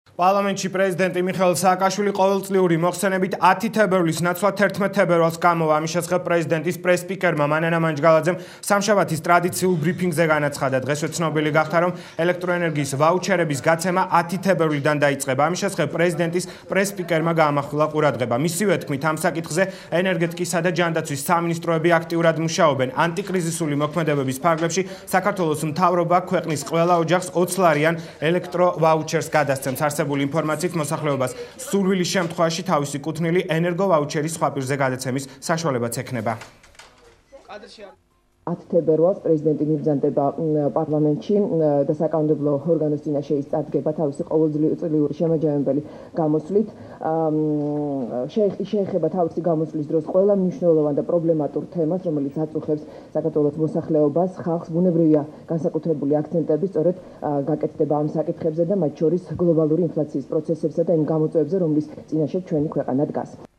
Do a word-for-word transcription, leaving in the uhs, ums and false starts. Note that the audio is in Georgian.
პარლამენტში პრეზიდენტი მიხეილ სააკაშვილი ყოველწლიური მოხსენებით ათი თებერვლის ნაცვლად თერთმეტ თებერვალს გამოვა. ამის შესახებ პრეზიდენტის პრეს-სპიკერმა მანანა მანჯგალაძემ სამშაბათის ტრადიციულ ბრიფინგზე განაცხადა. დღესვე ცნობილი გახდა, რომ ელექტროენერგიის ვაუჩერების გაცემა ათი თებერვლიდან დაიწყება. ამის შესახებ პრეზიდენტის პრეს-სპიკერმა გაამახვილა ყურადღება. მისივე თქმით, ამ საკითხზე ენერგეტიკისა და ჯანდაცვის სამინისტროები აქტიურად მუშაობენ. ანტიკრიზისული მოქმედებების ფარგლებში საქართველოს მთავრობა ქვეყნის ყველა ოჯახს ოცლარიან ელექტროვაუჩერს გადასცემს. არსებული ინფორმაციით მოსახლეობას სურვილის შემთხვევაში თავისი კუთვნილი ენერგოვაუჩერის სხვა პირზე გადაცემის საშუალებაც ექნება. ათი თებერვალს პრეზიდენტი მიბრძანდება პარლამენტში და საკანონმდებლო ორგანოს წინაშე ის წარდგება თავისი ყოველწლიური შემაჯამებელი გამოსვლით. შეეხება თავისი გამოსვლის დროს ყველა მნიშვნელოვან და პრობლემატურ თემას, რომელიც აწუხებს საქართველოს მოსახლეობას, ხალხს. ბუნებრივია განსაკუთრებული აქცენტები სწორედ გაკეთდება ამ საკითხებზე და მათ შორის გლობალური ინფლაციის პროცესებსა და იმ გამოწვევებზე, რომლის წინაშე ჩვენი ქვეყანა დგას.